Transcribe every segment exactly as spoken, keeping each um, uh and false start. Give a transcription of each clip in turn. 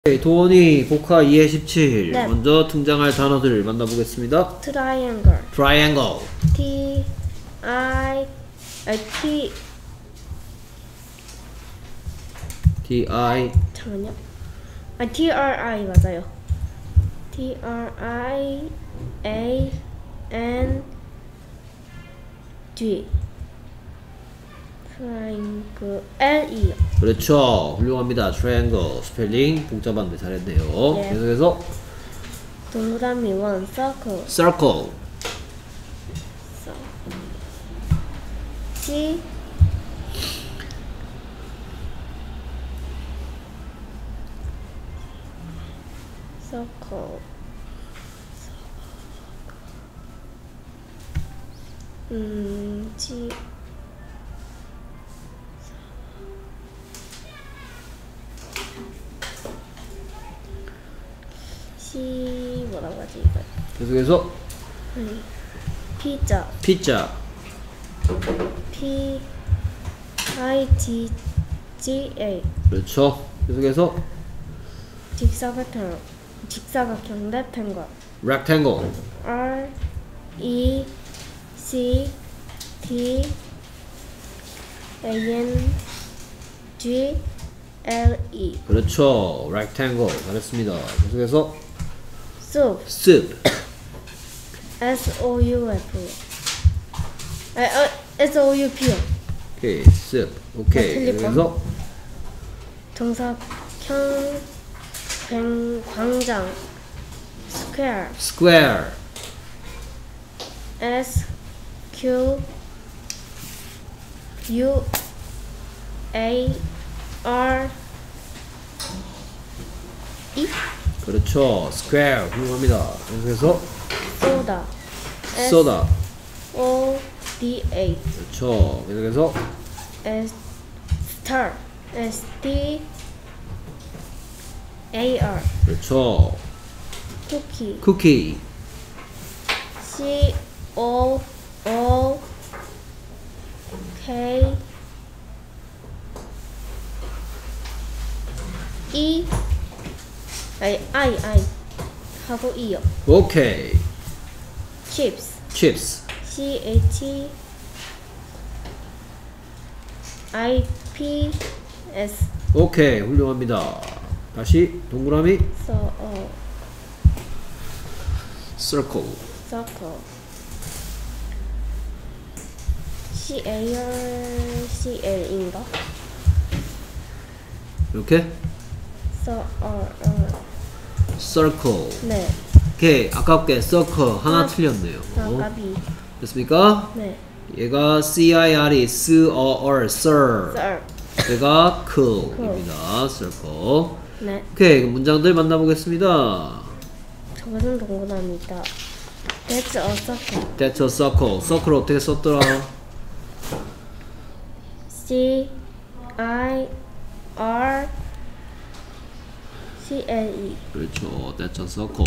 도원이 복화 이의 십칠. 네. 먼저 등장할 단어들을 만나보겠습니다. triangle. triangle. T I 아 T T I 잠깐만요. 아 T R I 맞아요. T R I A N G triangle L E. 그렇죠. 훌륭합니다. triangle 스펠링 복잡한데 잘했네요. 네. 계속해서 동그라미 원 circle. circle. C circle. 음, G C 뭐라고 하지 이거? 계속해서 아니 피자. 피자. P I T G A. 그렇죠. 계속해서 직사각형. 직사각형 rectangle. rectangle. R E C T A N G L E. 그렇죠. rectangle 잘했습니다. 계속해서 soup. soup. S O U F. 아, 어, S O U P. 오케이. soup. 오케이. 틀릴 뻔. 계속해서 정사각형 뱅 광장. square. square. S Q U A R E. 그렇죠. square. 훌륭합니다. 계속해서 soda. S soda. O D A. 그렇죠. 계속해서 S star. S T A R. 그렇죠. cookie. cookie. C O O K E. 아니 I I 하고 E요. 오케이. chips. chips. C H I P S. 오케이. 훌륭합니다. 다시 동그라미 So 어 circle. circle. C A R C L인가? 이렇게 So 어 어. circle. 네. 오케이. 아깝게 circle 하나 아, 틀렸네요. 아까비. 됐습니까? 네. 얘가 C I R이 S O R sir. Sir. 얘가 cool입니다. circle. 네. 오케이. 문장들 만나보겠습니다. 저것은 동그라미다. That's a circle. That's a circle. circle 어떻게 썼더라? C I R C L E. 그렇죠. That's a circle.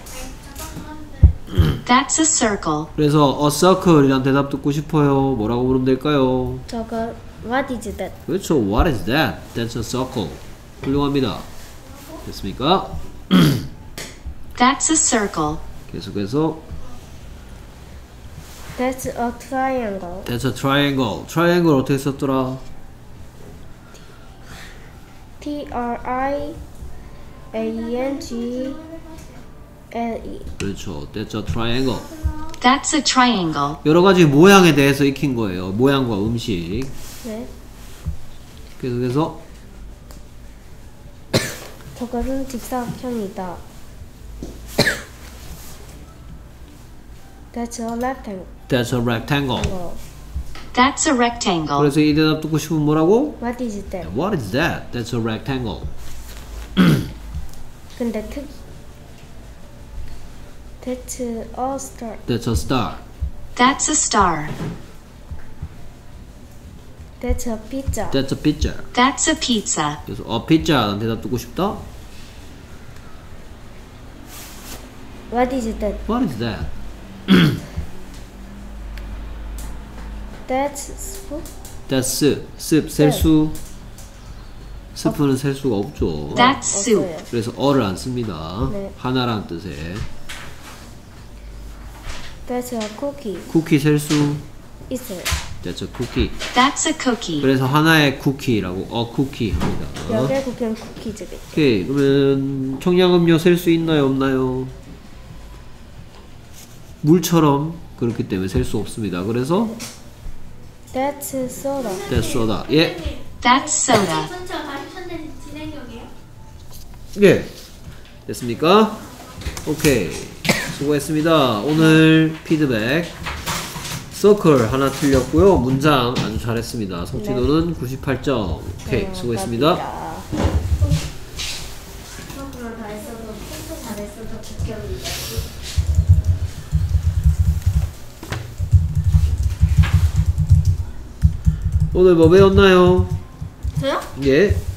That's a circle. 그래서 a circle이란 대답 듣고 싶어요. 뭐라고 부르면 될까요? 저거 What is that? 그렇죠. What is that? That's a circle. 훌륭합니다. 됐습니까? That's a circle. 계속해서 That's a triangle. That's a triangle. triangle 어떻게 썼더라? T R I A N G L E. 그렇죠. That's a triangle. That's a triangle. 여러 가지 모양에 대해서 익힌 거예요. 모양과 음식. 네. 계속해서 저것은 직사각형이다. That's a rectangle. That's a rectangle. That's a rectangle. 그래서 이 대답 듣고 싶으면 뭐라고? What is that? What is that? That's a rectangle. 근데 특 That's a star. That's a star. That's a star. That's a pizza. That's a pizza. That's a pizza. 그래서 a pizza라는 대답 듣고 싶다? What is that? What is that? That's soup. That's soup. soup. 셀수. 스프는 셀 수가 없죠. That's soup. 없어요. 그래서 어를 안 씁니다. 네. 하나라는 뜻에. That's a cookie. 쿠키 셀 수 있어요. That's a cookie. That's a cookie. 그래서 하나의 쿠키라고 어 쿠키 합니다. 여기에 쿠키는 쿠키즈겠죠. 오케이. 그러면 청량음료 셀 수 있나요, 없나요? 물처럼 그렇기 때문에 셀 수 없습니다. 그래서 That's soda. that's soda. 예. That's soda. 전체 가르쳤는 진행형이에요? 예. 됐습니까? 오케이. 수고했습니다. 오늘 피드백 서클 하나 틀렸고요. 문장 아주 잘했습니다. 성취도는 구십팔 점. 오케이. 수고했습니다. 수업을 다 했어도 texto 잘했어도 국경이다. 오늘 뭐 배웠나요? 저요? 예.